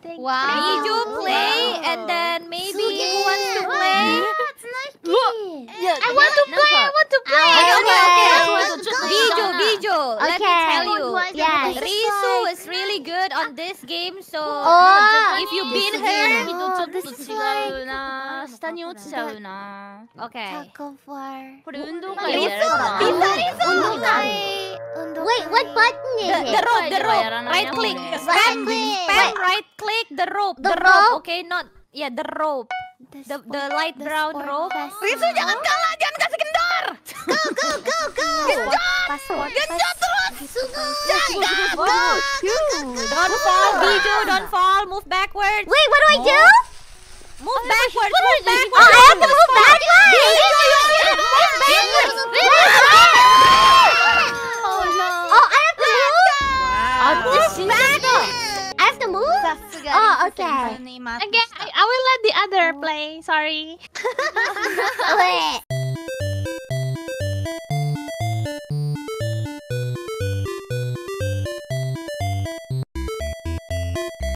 Wow. Bijou play, and then maybe who wants to play? I want to play. I want to play. Bijou. Let me tell you. Yes. Risu is really good on this game, so if you beat her, ちょっと違うな。下に落ちちゃうな。 okay. これ運動会でやるかな。 Wait, what button is it? The rope. Right click. Spam right click the rope. The rope. Okay, not the rope. The light brown rope. Risu jangan kalah, jangan kasih kendor. Genjot terus. Don't fall, Bijou. Don't fall. Move backwards. Wait, what do I do? Move backwards. Move backwards. Oh, I have to move backwards. Oh, I have to move. I have to move. Oh, okay. Again, I will let the other play. Sorry. Wait.